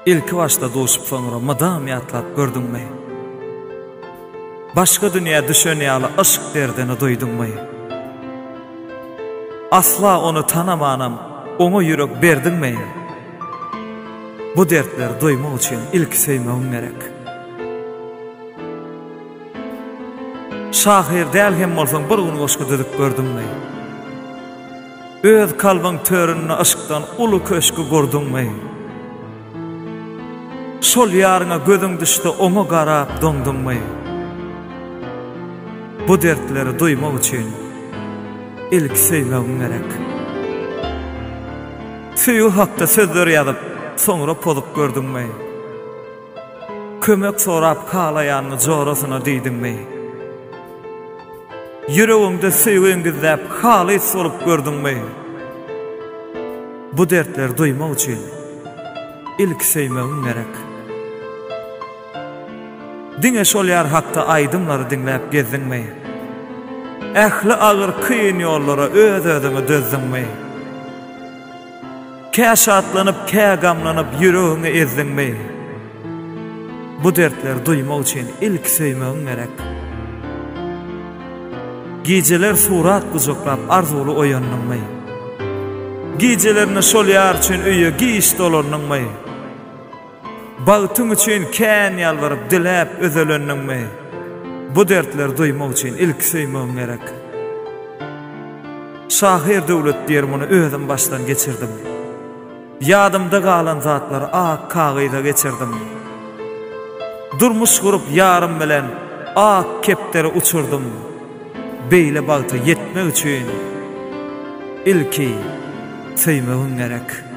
İlki başta doğuşup sonra madam yatlap gördün mü? Başka dünya düşönyalı aşk derdine duydun mu? Asla onu tanımanam, onu yürek verdin mi? Bu dertler duyma için ilk sevmem gerek. Şahir del hem olsan bir gün koşku dedik gördün mü? Öz kalbin törününü aşktan ulu köşkü gördün mü? Şol yarına gözün düştü, onu qarab dondun mu? Bu dertleri duymak için ilk sevmem gerek. Süyü hakta sözler yazıp sonra polup gördün mü? Kömek sorap kalayanını jorasına diydin mi? Yüreğimde süyün gizlep halis olup gördün mü? Bu dertleri duymak için ilk sevmem gerek. Dine şol ýar hakda aydymlary dinläp gezdiňmi? Ähli agyr kıyın ýollara öz-özüňe dözdüňmi? Kä şatlanyp, kä gamlanyp ýüregiňi ezdiňmi? Bu dertler duymak üçin ilk sevmem gerek. Gijeler surat gujuklap arzuly oýandyňmy? Gijelerini şol ýar üçin öýe giş dolandyňmy? Bağıtın için kän yalvarıp dilep özelönüňmi? Bu dertler duymak için ilk sevmem gerek. Şahir döwlet dermini özüm baştan geçirdim. Yadımda kalan zatlary ak kagyda geçirdim. Durmuş gurup yarım bilen ak kepleri uçurdum. Beýle bagty yetmek üçin ilki sevmem gerek.